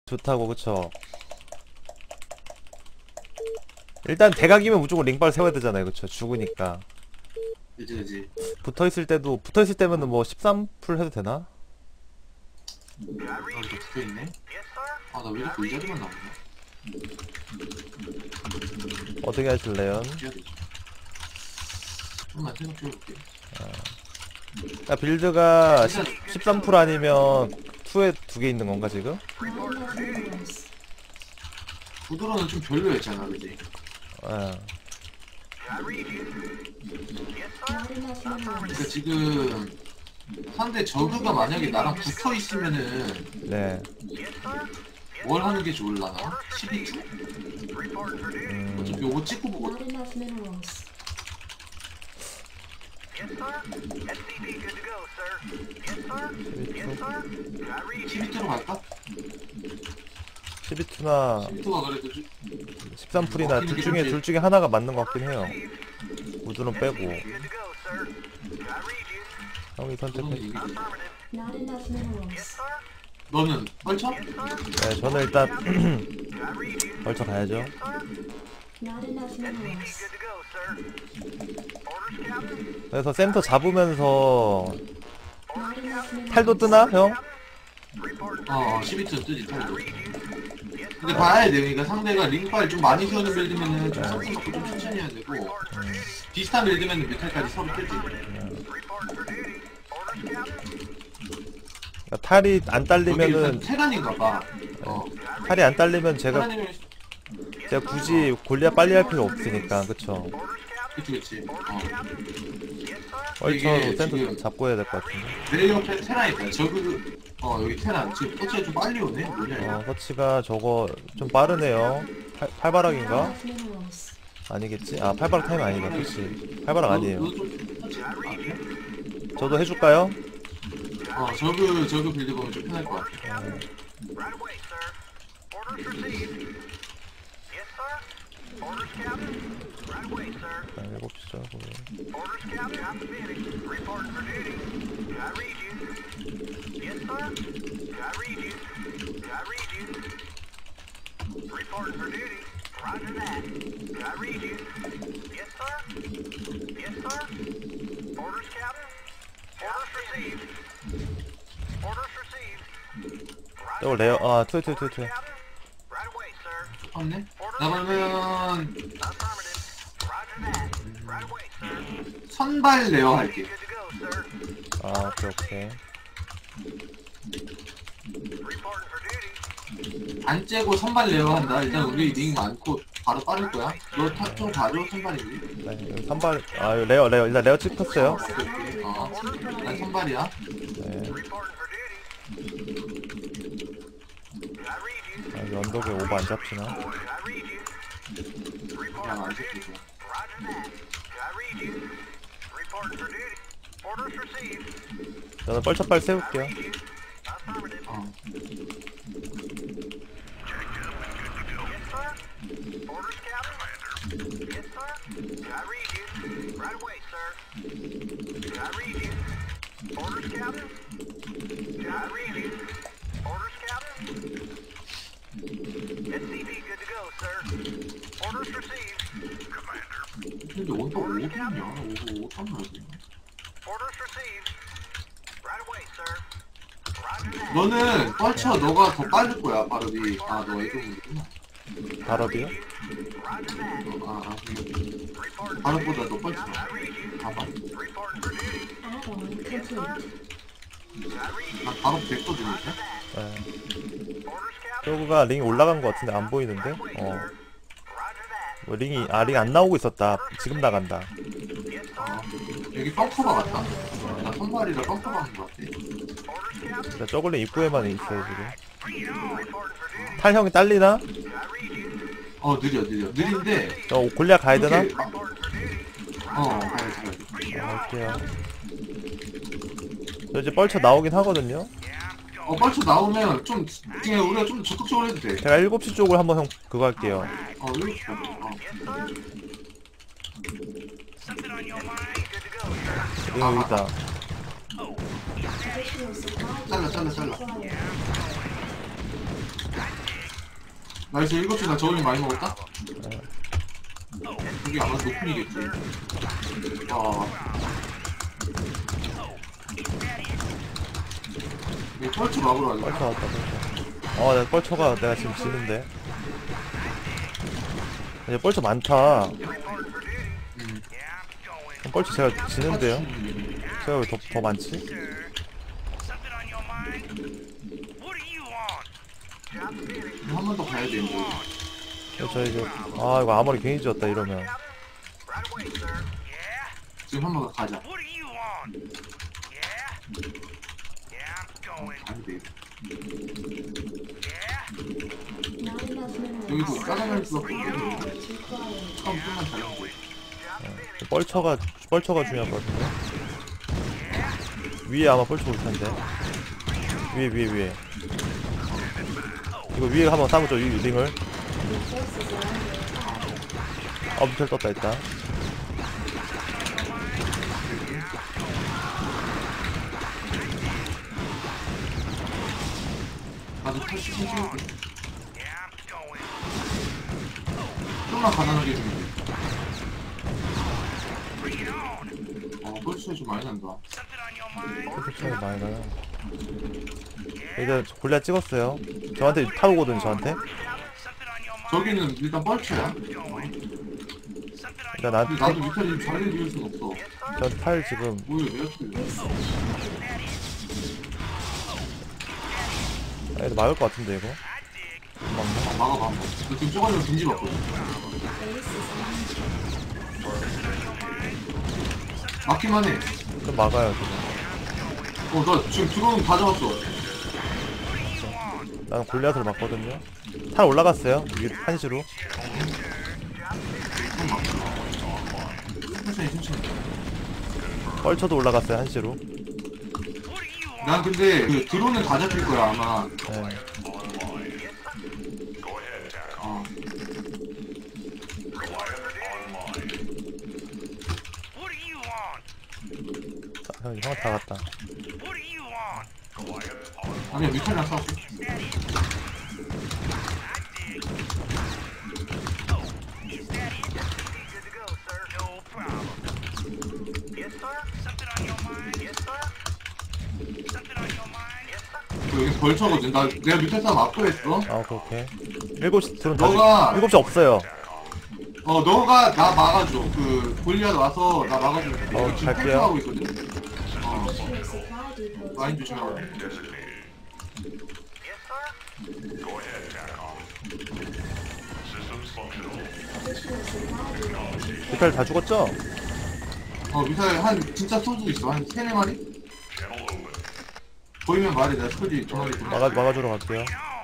좋다고. 그쵸. 일단 대각이면 무조건 링발 세워야 되잖아요. 그쵸. 죽으니까. 그지. 붙어있을 때면은 뭐 13풀 해도 되나? 이렇게 붙어있네. 아, 나 왜 이렇게 의자리만 나오냐? 어떻게 하실래요? 의자리. 좀만 생각해볼게. 그러니까 빌드가 13풀 아니면 2에 2개 있는 건가 지금? 구도로는 좀 별로였잖아, 그지? 예. 그러니까 지금 상대 저그가 만약에 나랑 붙어 있으면은 네. 뭘 하는 게 좋을라나? 12주? 요거 찍고 보고. 시 12주로 갈까? 12투나 12주가 그래도 좀 13풀이나 둘 중에 하나가 맞는 것 같긴 해요. 우드는 빼고. 형이 선택해. 이기지. 너는 뻘쳐? 네, 저는 일단 벌쳐 가야죠. 그래서 센터 잡으면서 탈도 뜨나 형? 12주 뜨지, 탈도. 근데 봐야 돼. 그러니까 상대가 링빨 좀 많이 세우는 빌드면은 좀 상승 받고 좀 천천히 해야 되고, 비슷한 빌드면은 뮤탈까지 서로 뜨지. 그러니까 탈이 안 여기 딸리면은 일단 테란인가 봐. 탈이 안 딸리면 제가 테란이면 굳이 골리앗 빨리 할 필요 없으니까. 그쵸. 그치. 벌쳐 이게 센터 지금 잡고 해야 될 것 같은데. 내 옆에 테란 있다. 저그 여기 테란 지금 터치가 좀 빨리 오네. 뭐냐 이거. 서치가 저거 좀 빠르네요. 팔바락인가? 아니겠지? 아, 팔바락 타임 아니다. 그치. 팔바락 아니에요. 너도 좀 터치. 그래? 저도 해줄까요? 저그 빌드 보면 좀 편할 것 같아. 자, 7시 짜고. 저거 레어, 아, 투. 좋네. 나 그러면 선발 레어 할게. 아, 오케이. 안 째고 선발 레어 한다. 일단 우리 링 많고 바로 빠를 거야. 너 탑 좀 가져 선발이지. 네, 여기 선발, 아, 여기 레어. 일단 레어 찍혔어요. 오케이. 난 선발이야. 네. 아, 여기 언덕에 오버 안 잡히나? 그냥 안 시키고. 저는 뻘짝발 세울게요. 어. 근데 원탑 5톤이야. 5톤 말이야. 너는 뻘쳐. 너가 더 빠를 거야 발업이. 너 애동이구나. 발업이요? 발업보다 너 뻘쳐. 가봐. 나 발업 됐거든 이제. 네. 저거가 링이 올라간 것 같은데 안 보이는데? 뭐 링 안 나오고 있었다. 지금 나간다. 여기 펑커가 같다. 나 선발이라 펑커가 하는 것 같아. 진짜 저걸링 입구에만 있어요 지금. 탈형이 딸리나? 느려. 느린데. 저 골리앗 가야 되나? 이렇게 가야지. 갈게요. 저 이제 뻘쳐 나오긴 하거든요. 뻘쳐 나오면 좀 그냥 우리가 좀 적극적으로 해도 돼. 제가 7시 쪽을 한번 형 그거 할게요. 이렇게 링 여기다. 잘라. 나이스 7시 나 저울링 많이 먹었다? 여기 아마 높은이겠지. 이 뻘쳐 막으러 가자. 뻘쳐 왔다 뻘쳐. 내가 뻘쳐가 내가 지금 지는데. 이제 뻘쳐 많다. 뻘쳐 제가 지는데요? 제가 왜 더 많지? 한 번 더 가야 돼 이제. 저 이거 이거 아무리 괜히 지었다 이러면. 지금 한 번 더 가자. 안 돼. 여기도 짜장면 수밖에 없거든. 처음 좀만 잘하면 돼. 뻘쳐가 중요하거든요. 위에 아마 뻘쳐 올 텐데. 위에. 이거 위에 한번 싸보죠, 이 링을. 밑에 떴다, 일단. 나도 87 찍을게. 좀만 가난하게 해주면 돼. 뻘치에 좀 많이 난다. 차이 많이 나요. 일단 골리앗 찍었어요. 저한테 타오거든, 저한테. 저기는 일단 뻘쳐야. 일단 근데 나도 밑에 지금 자리를 비울 순 없어. 저한테 팔 지금. 뭐야 내가 틀려. 이거 막을 것 같은데, 이거. 막아봐. 너 지금 쪼가리로 빈지 봤거든. 막기만 해. 좀 막아요, 지금. 나 지금 드론 다 잡았어. 나는 골리앗을 막거든요. 탈 올라갔어요. 위에 한시로. 천천히. 뻘쳐도 올라갔어요, 한시로. 난 근데 그 드론은 다 잡힐 거야 아마. 네. 형 다 갔다. 아니야 뮤탈이랑 싸웠어. 여기 벌쳐거든. 내가 뮤탈 싸움 압도했어. 오케이. 7시 드론 너가- 7시 없어요. 너가 나 막아줘. 그 골리앗 와서 나 막아줘. 지금 갈게요. 탈출하고 있거든. 많이 조심하고. 미탈 다 죽었죠? 뮤탈 한 진짜 소주 있어. 한 3-4마리? 보이면 말해. 내가 소주 2마리 좀. 막아주러 갈게요.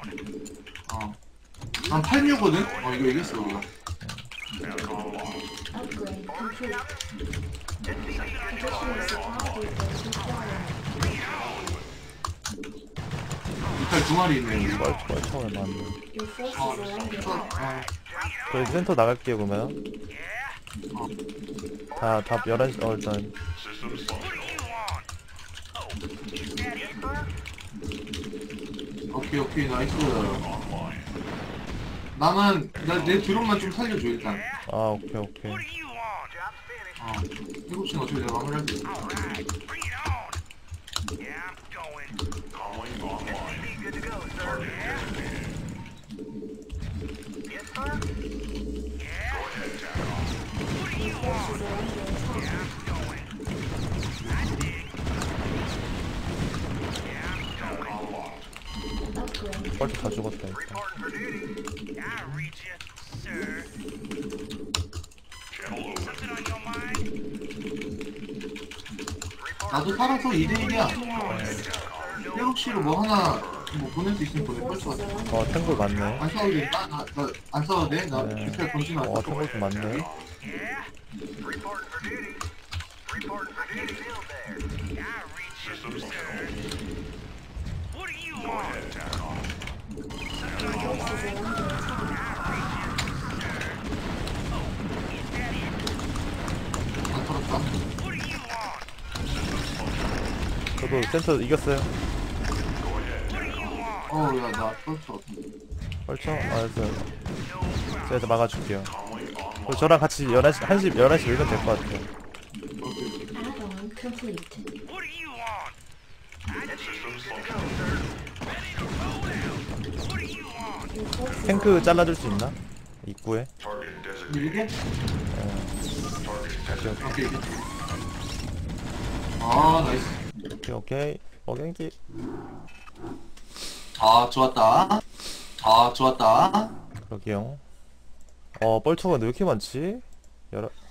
난 8뮤거든? 이거 이겼어 우리가. Upgrade complete. Additional supply depots required. 뮤탈 2마리 있네 우리. 뻘쳐가 맞네. Your forces are under attack. 저희 센터 나갈게요, 그러면. 다 11시, 일단. 오케이 나이스. 나는 내 드론만 좀 살려줘 일단. 오케이. 7시는 어차피 내가 마무리할게. Your forces are under attack. Upgrade 뻘쳐 다 죽었다, 일단. 나도 살아서 2대1이야. 7시로 뭐 하나 보낼 수 있으면 보내. 벌써 탱글 많네. 안 싸워도 돼? 안 싸워도 돼? 나 네. 뮤탈 건진 않았어. 탱글 좀 많네. 안 털었다. 저도 센터 이겼어요. 야, 나 털었어. 벌쳐? 알았어. 제가 막아줄게요. 그리고 저랑 같이 11시, 1시, 11시 밀면 될 것 같아요. Add-on complete. Reinforcing 탱크 잘라줄 수 있나? 입구에. 밀게? 오케이, 오케이. 아, 나이스. 오케이, 오케이. 어갱기. 아, 좋았다. 아, 좋았다. 그러게요. 벌초가 왜 이렇게 많지?